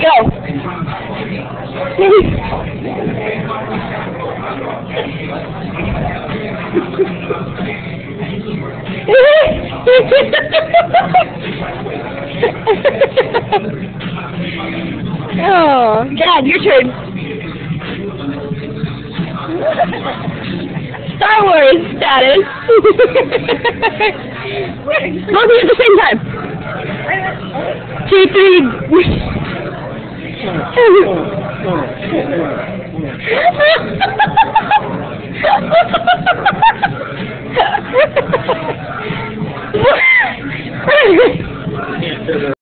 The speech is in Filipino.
Oh, Dad, your turn. Star Wars status. Both of you at the same time. 2, 3.